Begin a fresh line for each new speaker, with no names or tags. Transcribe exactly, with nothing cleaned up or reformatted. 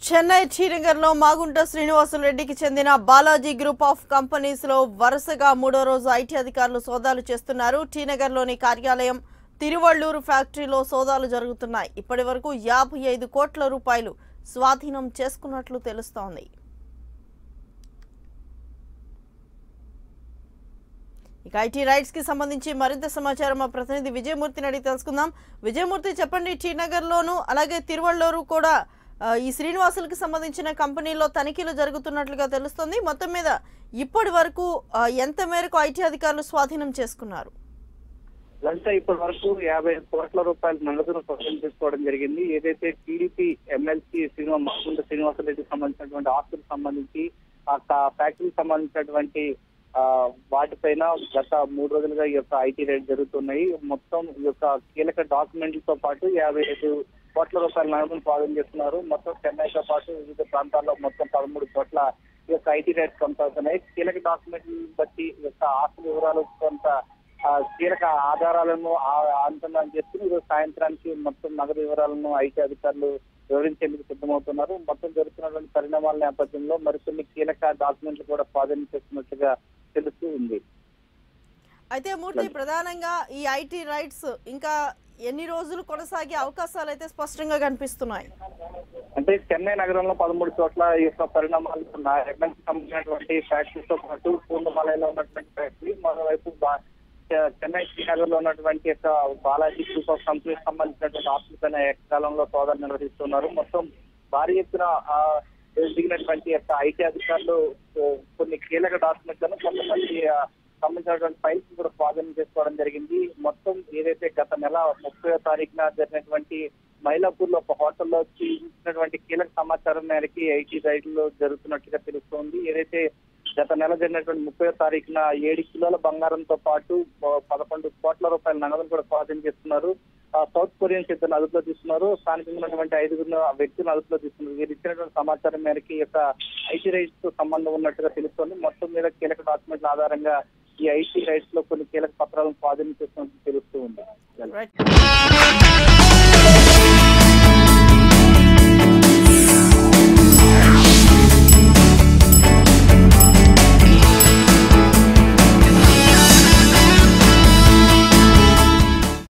చెన్నై టీనగర్లో మాగుంట శ్రీనివాసులు రెడ్డికి చెందిన Balaji group of companies లో వరుసగా మూడో రోజు ఐటీ అధికారులు సోదాలు చేస్తున్నారు. టీనగర్లోని కార్యాలయం, తిరువళ్ళూరు ఫ్యాక్టరీలో సోదాలు జరుగుతున్నాయి. ఇప్పటివరకు యాభై ఐదు కోట్ల రూపాయలు స్వాధీనం చేసుకున్నట్లు తెలుస్తోంది. ఇక ఐటీ రైట్స్ కి సంబంధించి మరింత సమాచారం మా ప్రతినిధి విజయమూర్తిని అడిగి తెలుసుకుందాం. విజయమూర్తి, చెప్పండి, టీనగర్లోను అలాగే తిరువళ్ళూరు కూడా ఈ శ్రీనివాసులకు సంబంధించిన కంపెనీలో తనిఖీలు జరుగుతున్నట్లుగా తెలుస్తుంది. మొత్తం మీద ఇప్పటి వరకు ఎంత మేరకు ఐటీ అధికారులు స్వాధీనం చేసుకున్నారు?
ఇప్పటి వరకు యాభై కోట్ల రూపాయల నగదును స్వాధీనం చేసుకోవడం జరిగింది. ఏదైతే టీడీపీ ఎమ్మెల్సీ శ్రీనివాస మాగుంట శ్రీనివాసరెడ్డికి సంబంధించినటువంటి ఆస్తులకు సంబంధించి ఆ ఫ్యాక్టరీకి సంబంధించినటువంటి ఆ వాటిపైన గత మూడు రోజులుగా ఈ యొక్క ఐటీ రైడ్ జరుగుతున్నాయి. మొత్తం ఈ యొక్క కీలక డాక్యుమెంట్లతో పాటు యాభై ఐదు కోట్ల రూపాయల నగదును స్వాధీనం చేస్తున్నారు. మొత్తం చెన్నైతో పాటు వివిధ ప్రాంతాల్లో మొత్తం పదమూడు కోట్ల ఈ యొక్క ఐటీ రైడ్స్ కొనసాగుతున్నాయి. కీలక డాక్యుమెంట్లను బట్టి ఈ యొక్క ఆస్తుల వివరాలు, కొంత కీలక ఆధారాలను అనుసంధానం చేసుకుని ఈరోజు సాయంత్రానికి మొత్తం నగదు వివరాలను ఐటీ అధికారులు వివరించేందుకు సిద్ధమవుతున్నారు. మొత్తం జరుగుతున్నటువంటి పరిణామాల నేపథ్యంలో మరికొన్ని కీలక డాక్యుమెంట్లు కూడా స్వాధీనం చేస్తున్నట్లుగా తెలుస్తూ ఉంది.
అయితే మూర్తి, ప్రధానంగా ఈ ఐటీ రైట్స్ ఇంకా ఎన్ని రోజులు కొనసాగే అవకాశాలు అయితే స్పష్టంగా కనిపిస్తున్నాయి?
అంటే చెన్నై నగరంలో పదమూడు చోట్ల ఈ యొక్క పరిణామాలు ఎమ్మెల్సీ సంబంధించినటువంటి ఫ్యాక్టరీతో పాటు పూర్ణమాలయంలో ఉన్నటువంటి ఫ్యాక్టరీ, మరోవైపు చెన్నై శ్రీనగర్ లో ఉన్నటువంటి యొక్క బాలాజీ గ్రూప్ ఆఫ్ కంపెనీకి సంబంధించినటువంటి ఆస్తులపైన ఏకకాలంలో సోదాలు నిర్వహిస్తున్నారు. మొత్తం భారీ ఎత్తున దిగినటువంటి యొక్క ఐటీ అధికారులు కొన్ని కీలక డాక్యుమెంట్లను, కొంతమంది సంబంధించినటువంటి ఫైల్స్ కూడా స్వాధీనం చేసుకోవడం జరిగింది. మొత్తం ఏదైతే గత నెల ముప్పై తారీఖున జరిగినటువంటి మైలాపూర్ లో ఒక హోటల్లో ఇచ్చినటువంటి కీలక సమాచారం మేరకి ఐటీ రైడ్లు జరుగుతున్నట్టుగా తెలుస్తోంది. ఏదైతే గత నెల జరిగినటువంటి ముప్పై తారీఖున ఏడు కిలోల బంగారంతో పాటు పదకొండు కోట్ల రూపాయల నగదును కూడా స్వాధీనం చేస్తున్నారు. సౌత్ కొరియన్స్ ఇద్దరు అదుపులో తీసుకున్నారు. స్థానికంగా ఉన్నటువంటి ఐదుగురు వ్యక్తులను అదుపులో తీసుకున్నారు. వీరు ఇచ్చినటువంటి సమాచారం మేరకు ఈ యొక్క ఐటీ రైట్స్ తో సంబంధం ఉన్నట్టుగా తెలుస్తోంది. మొత్తం మీద కీలక డాక్యుమెంట్ల ఆధారంగా ఈ ఐటీ రైట్స్ లో కొన్ని కీలక పత్రాలను స్వాధీనం చేస్తున్నట్టు తెలుస్తూ ఉంది.